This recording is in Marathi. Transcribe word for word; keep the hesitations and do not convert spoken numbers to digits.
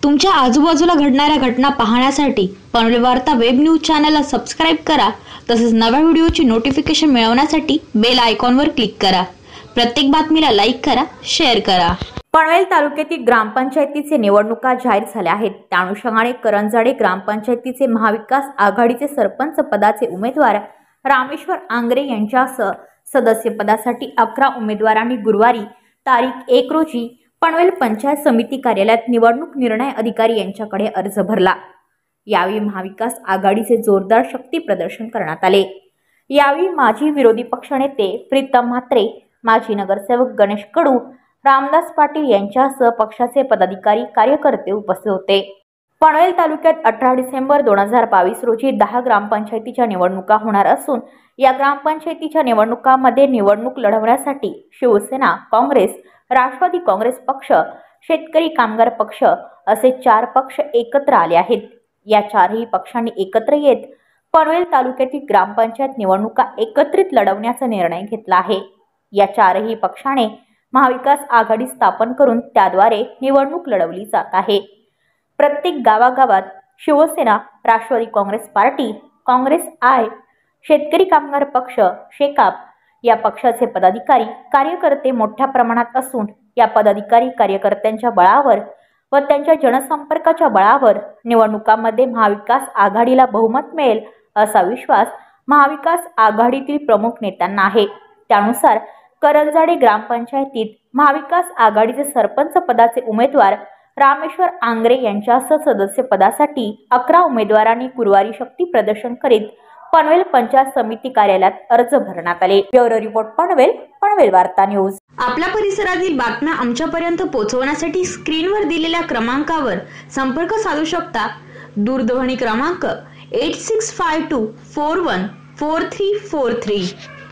तुमच्या आजूबाजूला घडणाऱ्या घटना पाहण्यासाठी पनवेल वार्ता वेब न्यूज चॅनलला सबस्क्राइब करा। तसेच नव्या व्हिडिओची नोटिफिकेशन मिळवण्यासाठी बेल आयकॉनवर क्लिक करा। प्रत्येक बातमीला लाईक करा, शेअर करा। पनवेल तालुक्यातील ग्रामपंचायतीचे निवडणुका जाहीर झाल्या आहेत। त्या अनुषंगाने करंजाडे ग्रामपंचायतीचे महाविकास आघाडीचे सरपंच पदाचे उमेदवार रामेश्वर आंग्रे यांच्यासह सदस्य पदासाठी अकरा उमेदवारांनी गुरुवारी तारीख एक रोजी पनवेल पंचायत समिती कार्यालयात निवडणूक निर्णय अधिकारी यांच्याकडे अर्ज भरला। यावेळी महाविकास आघाडीचे जोरदार शक्ती प्रदर्शन करण्यात आले। यावेळी माजी विरोधी पक्षनेते प्रीतम म्हात्रे, माजी नगरसेवक गणेश कडू, रामदास पाटील यांच्यासह पक्षाचे पदाधिकारी कार्यकर्ते उपस्थित होते। पनवेल तालुक्यात अठरा डिसेंबर दोन हजार बावीस रोजी दहा ग्रामपंचायतीच्या निवडणुका होणार असून या ग्रामपंचायतीच्या निवडणुकांमध्ये निवडणूक लढवण्यासाठी शिवसेना, काँग्रेस, राष्ट्रवादी काँग्रेस पक्ष, शेतकरी कामगार पक्ष असे चार पक्ष एकत्र आले आहेत। या चारही पक्षांनी एकत्र येत पनवेल तालुक्यातील ग्रामपंचायत निवडणुका एकत्रित लढवण्याचा निर्णय घेतला आहे। या चारही पक्षाने महाविकास आघाडी स्थापन करून त्याद्वारे निवडणूक लढवली जात आहे। प्रत्येक गावागावात शिवसेना, राष्ट्रवादी काँग्रेस पार्टी, काँग्रेस आय, शेतकरी कामगार पक्ष, शेकाप या पक्षाचे पदाधिकारी कार्यकर्ते मोठ्या प्रमाणात असून या पदाधिकारी कार्यकर्त्यांच्या बळावर व त्यांच्या जनसंपर्काच्या बळावर निवडणुकांमध्ये महाविकास आघाडीला बहुमत मिळेल असा विश्वास महाविकास आघाडीतील प्रमुख नेत्यांना आहे। त्यानुसार करंजाडे ग्रामपंचायतीत महाविकास आघाडीचे सरपंच पदाचे उमेदवार रामेश्वर आंग्रे यांच्यासह सदस्य पदासाठी अकरा उमेदवारांनी गुरुवारी शक्ती प्रदर्शन करीत पनवेल पंचायत समिती कार्यालयात अर्ज भरण्यात आले। ब्युरो रिपोर्ट पनवेल, पनवेल वार्ता न्यूज। आपल्या परिसरातील बातम्या आमच्यापर्यंत पोहोचवण्यासाठी स्क्रीनवर दिलेल्या क्रमांकावर संपर्क साधू शकता। दूरध्वनी क्रमांक eight six five two four one four three four three.